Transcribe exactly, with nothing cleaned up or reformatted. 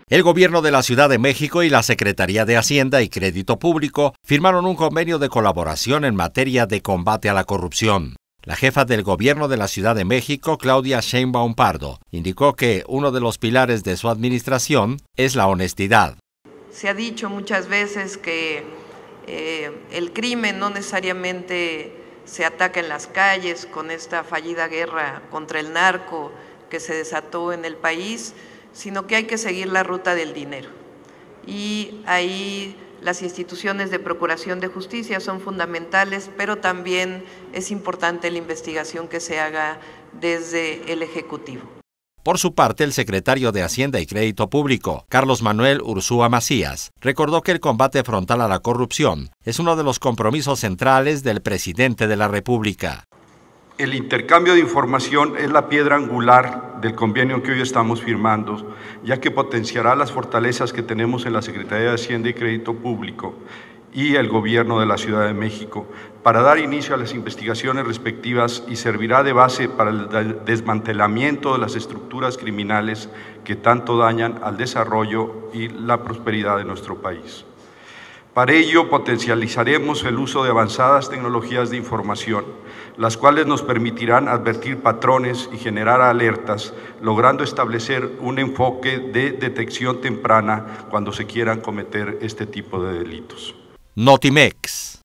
El gobierno de la Ciudad de México y la Secretaría de Hacienda y Crédito Público firmaron un convenio de colaboración en materia de combate a la corrupción. La jefa del gobierno de la Ciudad de México, Claudia Sheinbaum Pardo, indicó que uno de los pilares de su administración es la honestidad. Se ha dicho muchas veces que eh, el crimen no necesariamente se ataca en las calles con esta fallida guerra contra el narco que se desató en el país, sino que hay que seguir la ruta del dinero. Y ahí las instituciones de procuración de justicia son fundamentales, pero también es importante la investigación que se haga desde el Ejecutivo. Por su parte, el secretario de Hacienda y Crédito Público, Carlos Manuel Ursúa Macías, recordó que el combate frontal a la corrupción es uno de los compromisos centrales del presidente de la República. El intercambio de información es la piedra angular del convenio que hoy estamos firmando, ya que potenciará las fortalezas que tenemos en la Secretaría de Hacienda y Crédito Público y el Gobierno de la Ciudad de México para dar inicio a las investigaciones respectivas y servirá de base para el desmantelamiento de las estructuras criminales que tanto dañan al desarrollo y la prosperidad de nuestro país. Para ello, potencializaremos el uso de avanzadas tecnologías de información, las cuales nos permitirán advertir patrones y generar alertas, logrando establecer un enfoque de detección temprana cuando se quieran cometer este tipo de delitos. Notimex.